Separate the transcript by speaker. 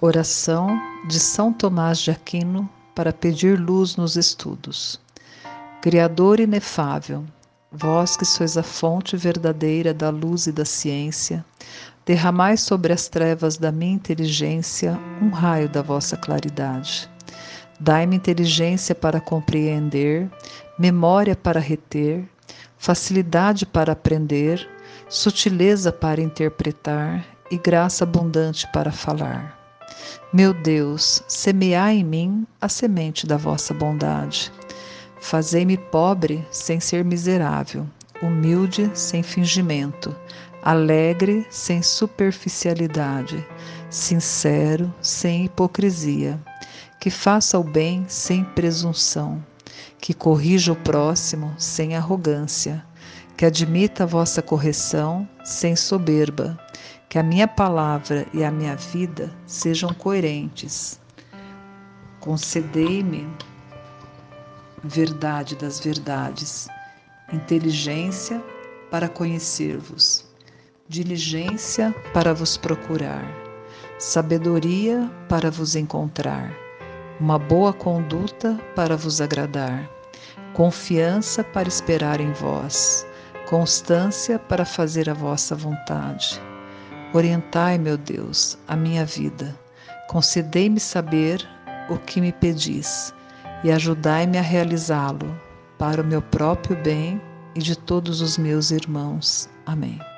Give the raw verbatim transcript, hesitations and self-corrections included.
Speaker 1: Oração de São Tomás de Aquino para pedir luz nos estudos. Criador inefável, vós que sois a fonte verdadeira da luz e da ciência, derramai sobre as trevas da minha inteligência um raio da vossa claridade. Dai-me inteligência para compreender, memória para reter, facilidade para aprender, sutileza para interpretar e graça abundante para falar. Meu Deus, semeai em mim a semente da vossa bondade. Fazei-me pobre sem ser miserável, humilde sem fingimento, alegre sem superficialidade, sincero sem hipocrisia, que faça o bem sem presunção, que corrija o próximo sem arrogância, que admita a vossa correção sem soberba, que a minha palavra e a minha vida sejam coerentes. Concedei-me verdade das verdades, inteligência para conhecer-vos, diligência para vos procurar, sabedoria para vos encontrar, uma boa conduta para vos agradar, confiança para esperar em vós, constância para fazer a vossa vontade. Orientai, meu Deus, a minha vida, concedei-me saber o que me pedis e ajudai-me a realizá-lo para o meu próprio bem e de todos os meus irmãos. Amém.